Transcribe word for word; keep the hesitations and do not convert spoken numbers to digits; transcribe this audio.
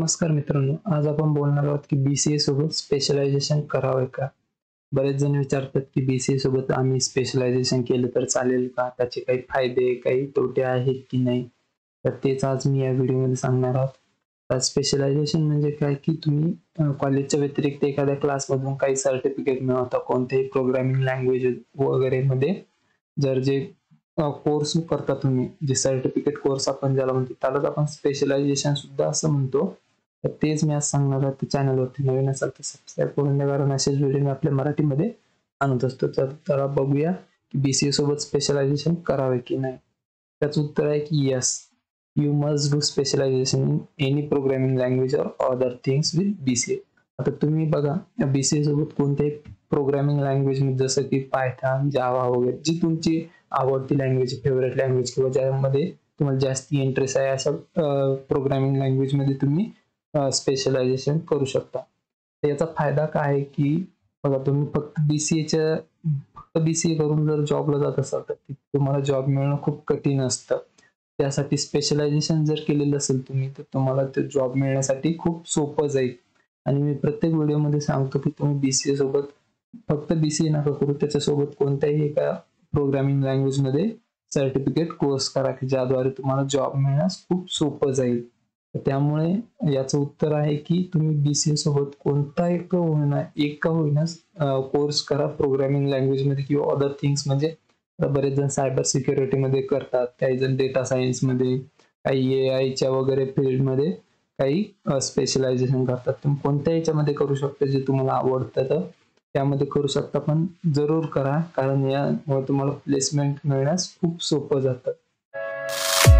नमस्कार मित्रांनो, आज आपण बोलणार आहोत की बीसीए सोबत स्पेशलायझेशन करावे का? बरेच जण विचारतात की बीसीए सोबत आम्ही स्पेशलायझेशन केलं तर चालेल का? त्याचे काही फायदे, काही तोटे आहेत की नाही? तर तेच आज मी या व्हिडिओमध्ये सांगणार आहोत. तर स्पेशलायझेशन म्हणजे काय की तुम्ही कॉलेजच्या व्यतिरिक्त एखाद्या क्लासमधून काही सर्टिफिकेट मिळवता कोणत्याही प्रोग्रामिंग लँग्वेज वगैरे मध्ये. जर जे कोर्स करता तुम्ही, जे सर्टिफिकेट कोर्स आपण ज्याला म्हणतो त्यालाच आपण स्पेशलायझेशन सुद्धा असं म्हणतो. तर तेच मी आज सांगणार आहे. चॅनलवरती नवीन असाल तर सबस्क्राईब करून द्या, कारण असेच व्हिडिओ मी आपल्या मराठीमध्ये आणत असतो. तर त्याला बघूया की बीसीए सोबत स्पेशलायझेशन करावे की नाही. त्याचं उत्तर आहे की yes, you must do specialization in any programming language or other things with BCA. आता तुम्ही बघा, बीसीए सोबत कोणत्याही प्रोग्रामिंग लँग्वेज जसं की पायथन, जावा वगैरे जी तुमची आवडती लँग्वेज, फेवरेट लँग्वेज किंवा ज्यामध्ये तुम्हाला जास्त इंटरेस्ट आहे अशा प्रोग्रामिंग लँग्वेज मध्ये तुम्ही स्पेशलायझेशन करू शकता. तर याचा फायदा काय आहे की बघा, तुम्ही फक्त बीसीएच्या फक्त बीसीए करून जर जॉबला जात असाल तर तुम्हाला जॉब मिळणं खूप कठीण असतं. त्यासाठी स्पेशलायझेशन जर केलेलं असेल तुम्ही, तर तुम्हाला ते जॉब मिळण्यासाठी खूप सोपं जाईल. आणि मी प्रत्येक व्हिडिओमध्ये सांगतो की तुम्ही बीसीए सोबत फक्त बीसीए नका करू, त्याच्यासोबत कोणत्याही एका प्रोग्रामिंग लँग्वेज मध्ये सर्टिफिकेट कोर्स करा की ज्याद्वारे तुम्हाला जॉब मिळण्यास खूप सोपं जाईल. त्यामुळे याचं उत्तर आहे की तुम्ही बीसीए सोबत कोणता एक होईना एक का होईना कोर्स करा प्रोग्रामिंग लँग्वेज मध्ये किंवा अदर थिंग्स. म्हणजे बरेच जण सायबर सिक्युरिटी मध्ये करतात, काही जण डेटा सायन्स मध्ये, काही ए आयच्या वगैरे फील्ड मध्ये काही स्पेशलायझेशन करतात. तुम्ही कोणत्या याच्यामध्ये करू शकता, जे तुम्हाला आवडतं तर त्यामध्ये करू शकता, पण जरूर करा, कारण यामुळे तुम्हाला प्लेसमेंट मिळण्यास खूप सोपं जातं.